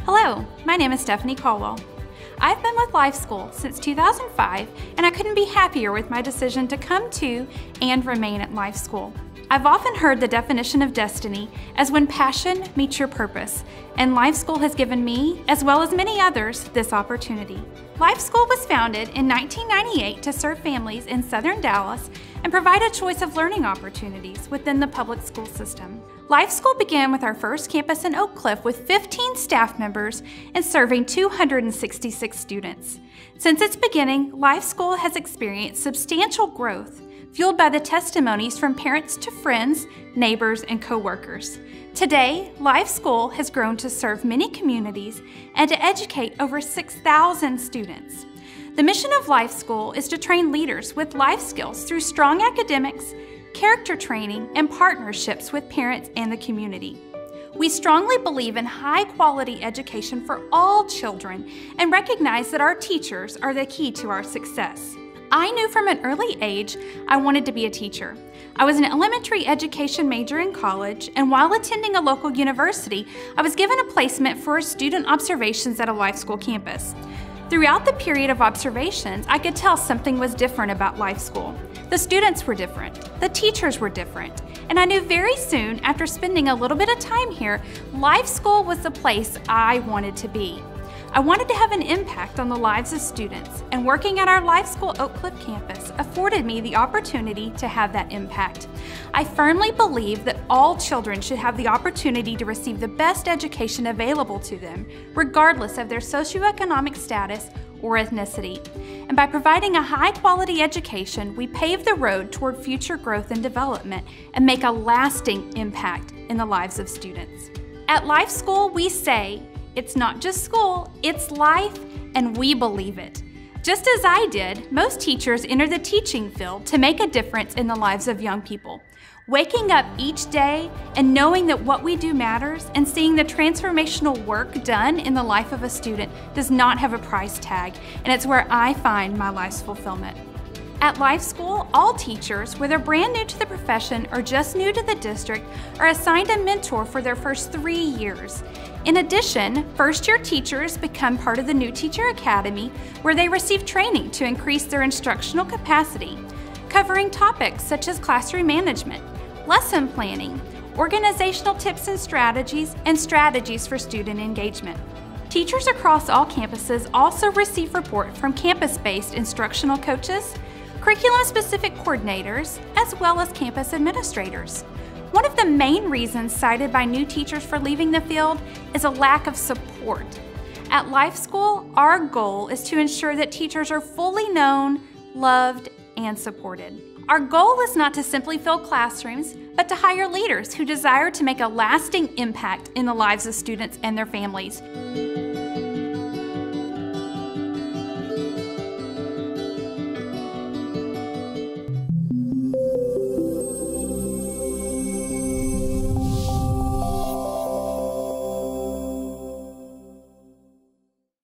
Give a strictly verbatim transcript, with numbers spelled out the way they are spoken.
Hello, my name is Stephanie Caldwell. I've been with Life School since two thousand five, and I couldn't be happier with my decision to come to and remain at Life School. I've often heard the definition of destiny as when passion meets your purpose, and Life School has given me, as well as many others, this opportunity. Life School was founded in nineteen ninety-eight to serve families in Southern Dallas and provide a choice of learning opportunities within the public school system. Life School began with our first campus in Oak Cliff with fifteen staff members and serving two hundred sixty-six students. Since its beginning, Life School has experienced substantial growth, fueled by the testimonies from parents to friends, neighbors, and co-workers. Today, Life School has grown to serve many communities and to educate over six thousand students. The mission of Life School is to train leaders with life skills through strong academics, character training, and partnerships with parents and the community. We strongly believe in high-quality education for all children and recognize that our teachers are the key to our success. I knew from an early age I wanted to be a teacher. I was an elementary education major in college, and while attending a local university, I was given a placement for student observations at a Life School campus. Throughout the period of observations, I could tell something was different about Life School. The students were different, the teachers were different, and I knew very soon after spending a little bit of time here, Life School was the place I wanted to be. I wanted to have an impact on the lives of students, and working at our Life School Oak Cliff campus afforded me the opportunity to have that impact. I firmly believe that all children should have the opportunity to receive the best education available to them, regardless of their socioeconomic status or ethnicity. And by providing a high-quality education, we pave the road toward future growth and development and make a lasting impact in the lives of students. At Life School, we say, it's not just school, it's life, and we believe it. Just as I did, most teachers enter the teaching field to make a difference in the lives of young people. Waking up each day and knowing that what we do matters and seeing the transformational work done in the life of a student does not have a price tag, and it's where I find my life's fulfillment. At Life School, all teachers, whether brand new to the profession or just new to the district, are assigned a mentor for their first three years. In addition, first-year teachers become part of the New Teacher Academy, where they receive training to increase their instructional capacity, covering topics such as classroom management, lesson planning, organizational tips and strategies, and strategies for student engagement. Teachers across all campuses also receive support from campus-based instructional coaches, curriculum-specific coordinators, as well as campus administrators. One of the main reasons cited by new teachers for leaving the field is a lack of support. At Life School, our goal is to ensure that teachers are fully known, loved, and supported. Our goal is not to simply fill classrooms, but to hire leaders who desire to make a lasting impact in the lives of students and their families.